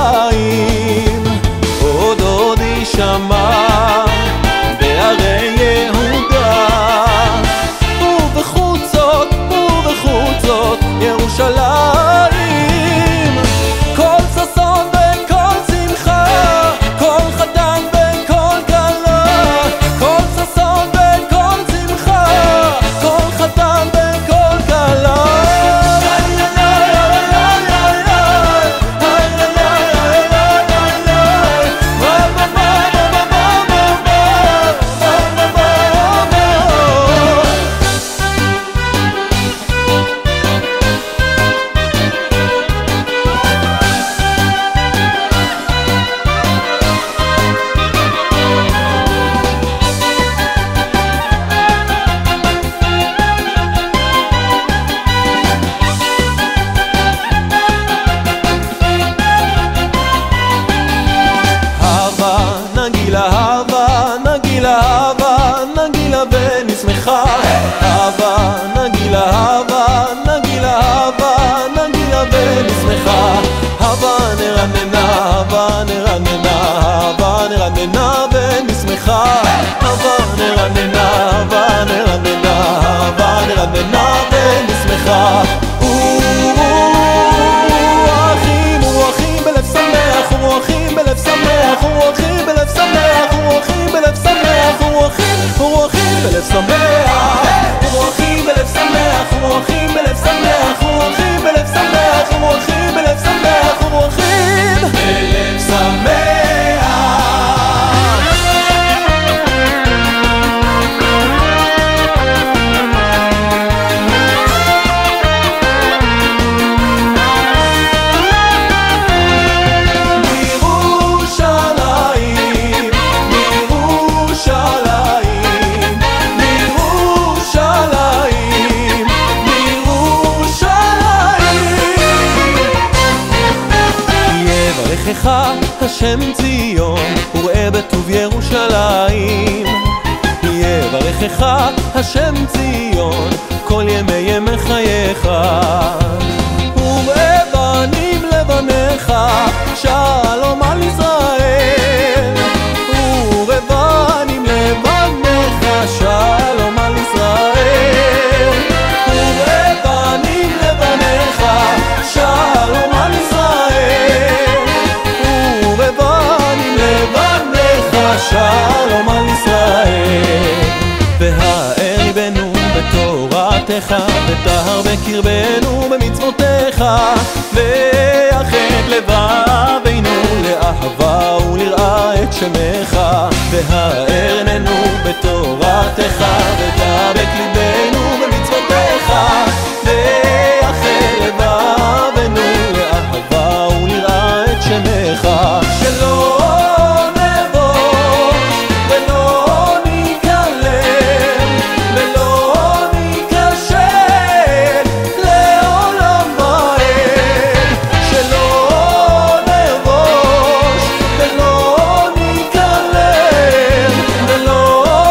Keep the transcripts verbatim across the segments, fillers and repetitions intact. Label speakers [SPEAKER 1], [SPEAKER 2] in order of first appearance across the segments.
[SPEAKER 1] ירושלים עוד עוד יישמע בערי יהודה ובחוצות ובחוצות ירושלים כל ששון וכל שמחה כל חתן וכל כלה כל ששון וכל שמחה כל חתן וכל כלה ונשמחה אהבה נגילה אהבה נגילה אהבה נגילה ונשמחה אהבה נרננה אהבה נרננה אהבה נרננה ונשמחה אהבה נרננה אהבה נרננה אהבה נרננה ונשמחה רוחים רוחים בלב שמח רוחים בלב שמח רוחים בלב שמח רוחים בלב שמח רוחים רוחים בלב שמח רוחים בלב שמח רוחים בלב שמח רוחים בלב שמח רוחים בלב שמח רוחים בלב שמח השם ציון וראה בטוב ירושלים יברכך השם ציון כל ימי ימי חייך וראה בנים לבניך שלום על ישראל וראה בנים לבניך שלום על ישראל וראה בנים לבניך שלום על ישראל ובנים לבניך שלום על ישראל והאר ליבנו בתורתך וטהר בקרבנו במצוותיך ויחד לבבינו לאהבה וליראה את שמך והאר עינינו בתורתך וטהר בקרבנו במצוותיך ויחד לבבינו לאהבה וליראה את שמך שלא נבוש ולא ניכלם ולא ניכשל לעולם ועד שלא נבוש ולא ניכלם ולא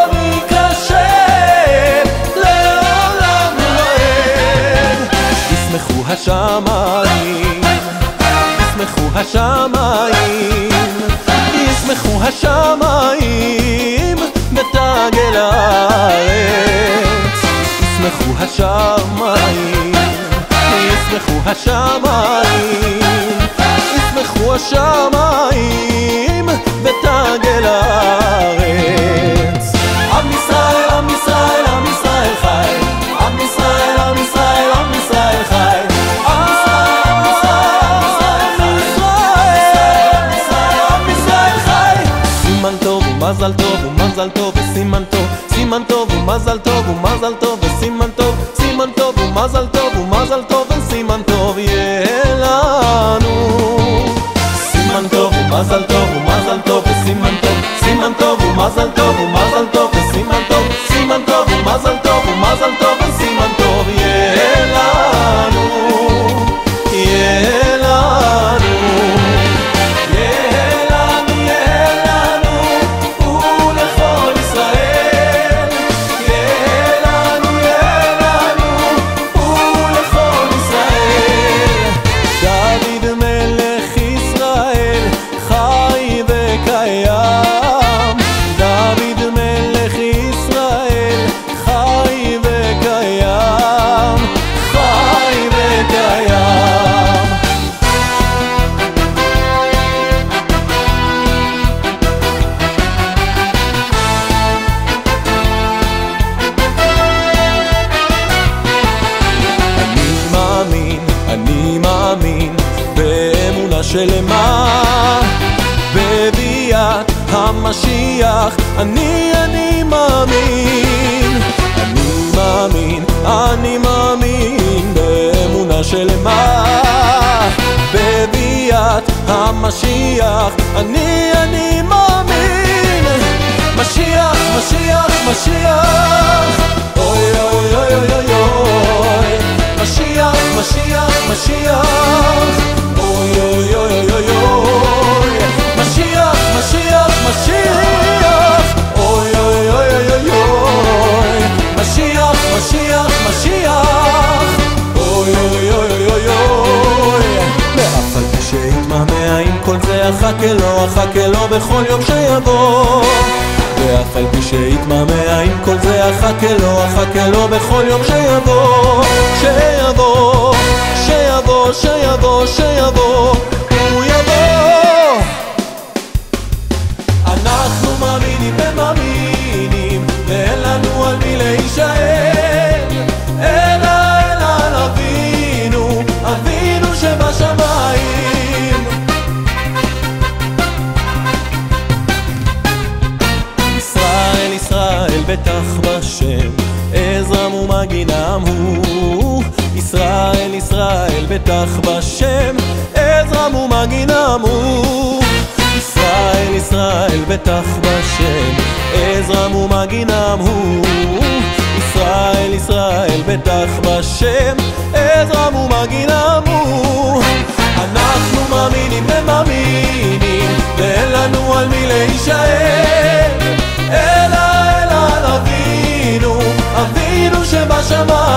[SPEAKER 1] ניכשל לעולם ועד ישמחו השמיים ישמחו השמיים ישמחו השמיים ותגל הארץ ישמחו השמיים ישמחו השמיים ישמחו השמיים ותגל הארץ עם ישראל עם ישראל עם ישראל חי עם ישראל עם ישראל עם ישראל חי מזל טוב ומזל טוב וסימן טוב סימן טוב ומזל טוב ומזל טוב וסימן טוב סימן טוב ומזל טוב ומזל טוב וסימן טוב יהיה לנו סימן טוב ומזל טוב ומזל טוב וסימן טוב סימן טוב ומזל טוב ומזל טוב וסימן טוב סימן טוב ומזל טוב ומזל טוב וסימן טוב יהיה לנו יהיה לנו השמיים שלמה. בביאת המשיח אני אני מאמין, אני מאמין, אני מאמין באמונה שלמה. בביאת המשיח אני אני מאמין. משיח, משיח, משיח, אוי אוי אוי אוי אוי. משיח, משיח, משיח, אוי אוי אוי אוי אוי. משיח, משיח, משיח, אוי אוי אוי אוי אוי. משיח, משיח, משיח, אוי אוי אוי אוי אוי. ואף על פי שהתמהמה עם כל זה אחכה לו, אחכה לו בכל יום שיבוא. ואף על פי שהתמהמה עם כל זה אחכה לו, אחכה לו בכל יום שיבוא. שיבוא, שיבוא, שיבוא, שיבוא, הוא יבוא. אנחנו מאמינים ומאמינים, ואין לנו על מי להישען, אלא אלא על אבינו, אבינו שבשמיים. ישראל, ישראל בטח בשם, עזרם ומגינם הוא. ישראל, ישראל בטח בשם, עזרם ומגינם הוא. ישראל, ישראל בטח בשם, עזרם ומגינם הוא. ישראל, ישראל בטח בשם, עזרם ומגינם הוא. אנחנו מאמינים ומאמינים, ואין לנו על מי להישען, אלא אלא על אבינו, אבינו שבשמיים.